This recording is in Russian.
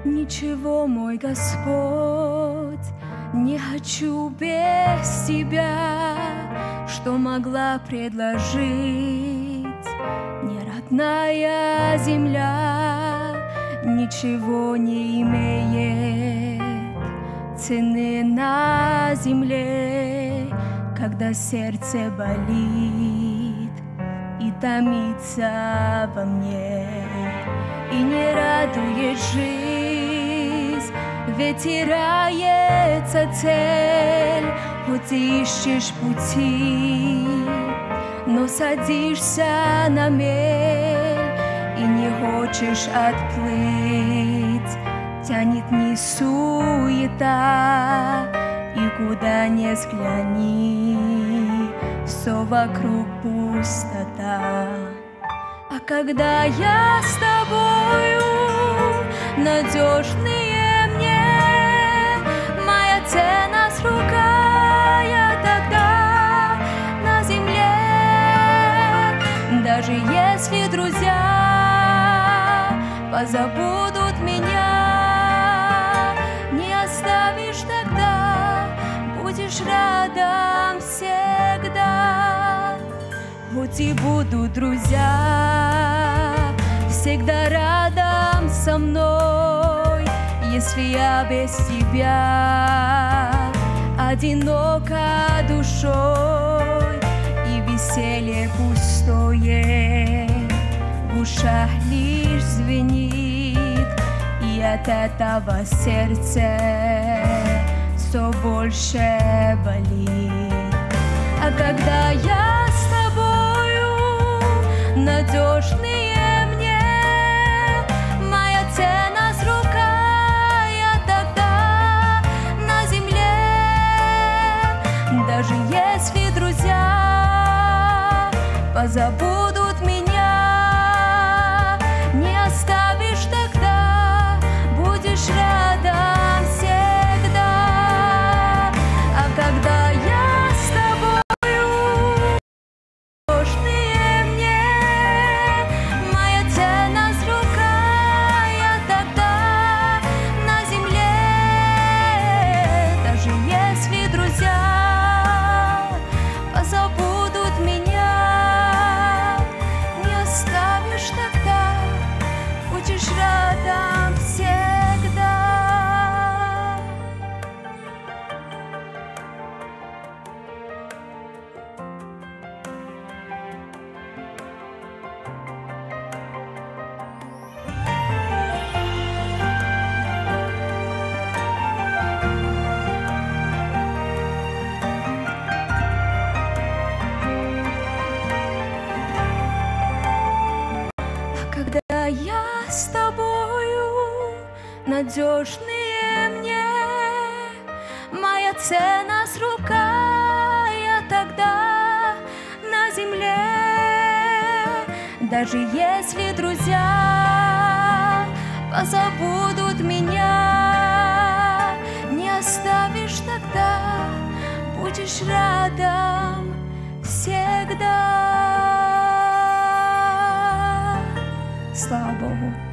Ничего, мой Господь, не хочу без Тебя, что могла предложить неродная земля. Ничего не имеет цены на земле, когда сердце болит и томится во мне, и не радует жизнь, ведь теряется цель, хоть и ищешь пути, но садишься на мель и не хочешь отплыть. Тянет не суета, и куда не взгляни, все вокруг пустота. А когда я с тобою, надежнее мне, моя ценность рука, я тогда на земле. Даже если друзья позабудут меня, не оставишь тогда, будешь рядом всегда. Хоть и будут друзья всегда рядом со мной, если я без тебя одинока душой, и веселье пустое в ушах лишь звенит, и от этого сердце все больше болит. А когда я с тобою, надежнее мне, моя ценность рука, я тогда на земле. Даже если друзья позабудут меня, не оставишь тогда, будешь рядом всегда. А когда я с тобою, нужнее мне, моя ценность рука, я тогда на земле. Даже если друзья позабудут меня, не оставишь тогда, будешь рядом всегда. А когда я с тобою, надежнее мне, моя ценность рука, я тогда на земле. Даже если друзья позабудут меня, не оставишь тогда, будешь рядом всегда. Слава Богу.